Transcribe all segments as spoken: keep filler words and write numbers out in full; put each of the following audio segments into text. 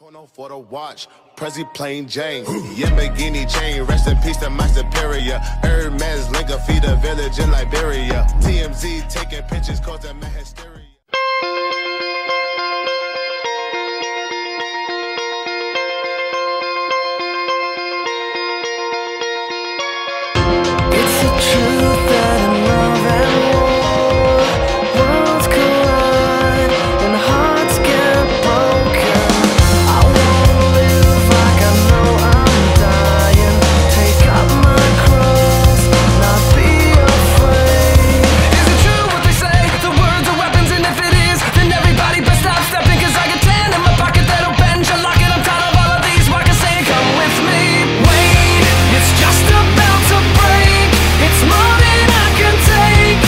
For the watch, Prezi plain Jane, Yamborghini chain, rest in peace to my superior. Hermes Linker feed a village in Liberia. T M Z taking pictures causing my hysteria. It's the truth that in love and war, worlds collide and hearts get broken. I wanna live like I know I'm dying. Take up my cross, not be afraid. Is it true what they say? The words are weapons, and if it is, then everybody best stop stepping. Cause I got ten in my pocket that'll bend your lock, and I'm tired of all of these walkers saying come with me. Wait, it's just about to break. It's more than I can take.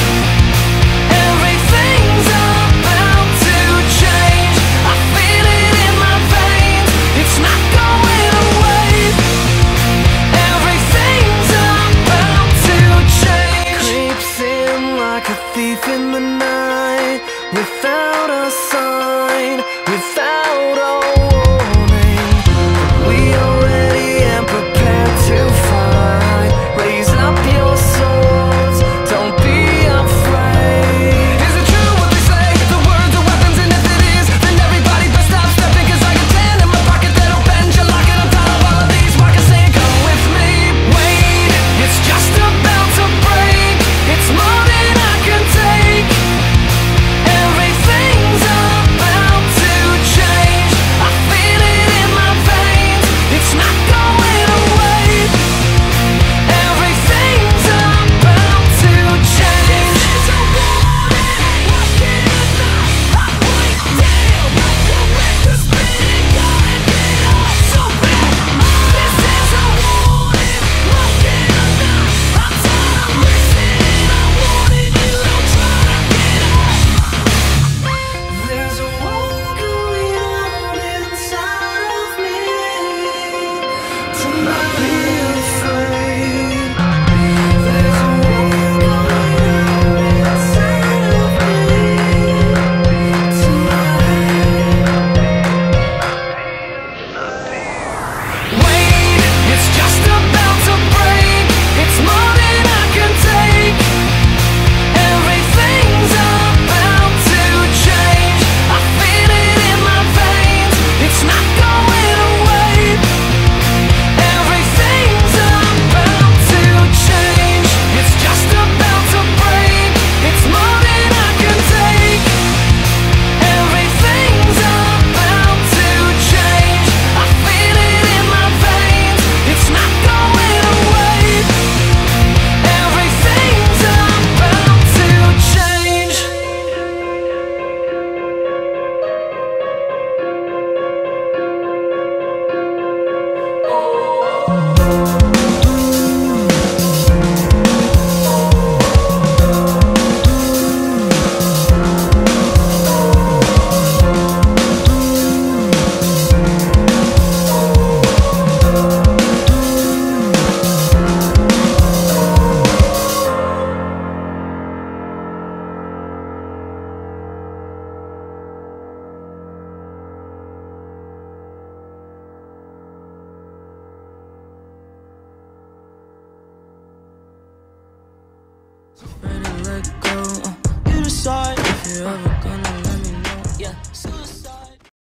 Everything's about to change. I feel it in my veins. It's not going away. Everything's about to change. Creeps in like a thief in the night, without a sign, without a warning. We are ready and prepared to fight. Raise up your swords, don't be afraid. Is it true what they say? The words are weapons, and if it is, then everybody best stop stepping. Cause I got ten in my pocket that'll bend your lock, and I'm tired of all of these walkers saying come with me. Wait, it's just about to break. It's more than I can take. Everything's about to change. I feel it in my veins. It's not going away. Everything's about to change. This is a warning. What can I not? I break down. We'll make the spinning gun and get up so bad. This is a warning. What can I not? I'm tired of listening. I wanted you to try to get up. There's a war going on inside of me. To not be afraid. There's a war going on inside of me. Wait, it's just about to break. It's more than I can take. Everything's about to change. I feel it in my veins. It's not going away. Everything's about to change. It's just about to break. It's more than I can take. Everything's about to change. I feel it in my veins. It's not going away. Everything's about to change. Right.